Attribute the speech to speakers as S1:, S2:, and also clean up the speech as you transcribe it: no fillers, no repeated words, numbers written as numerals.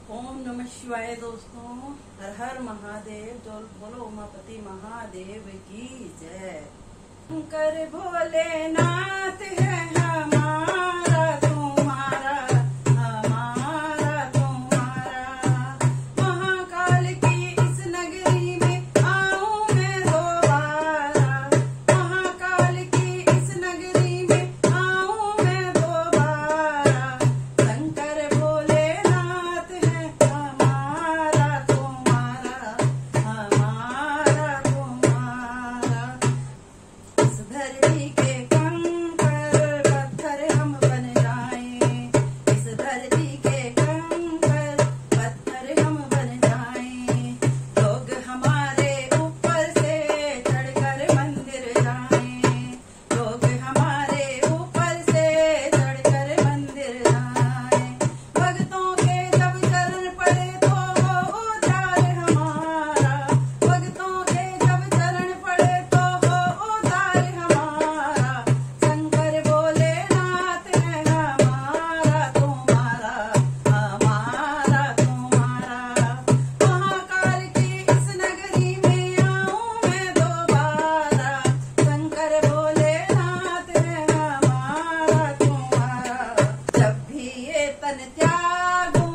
S1: ओम नमः शिवाय दोस्तों। हर हर महादेव। जो बोलो उमापति महादेव की जय। शंकर भोलेनाथ है हमारा तुम्हारा, हमारा तुम्हारा। महाकाल की इस नगरी में आऊं मैं दोबारा, महाकाल की इस नगरी में आऊं मैं दोबारा। शंकर भोलेनाथ है हमारा तुम्हारा, हमारा तुम्हारा। इस धरती के कंकर पत्थर हम बन जाएं, इस धरती के कंकर पत्थर हम बन जाएं। लोग हमारे ऊपर से चढ़कर मंदिर जाएं, लोग हमारे ऊपर से चढ़कर मंदिर जाएं। भक्तों के जब चरण पड़े तो हो उद्धार हमारा, भक्तों के जब चरण पड़े तो हो उद्धार हमारा। शंकर भोलेनाथ है हमारा तुम्हारा, हमारा तुम्हारा। महाकाल की इस नगरी में आऊं मैं दोबारा। शंकर भोलेनाथ है हमारा तुम्हारा। जब भी ये तन त्यागो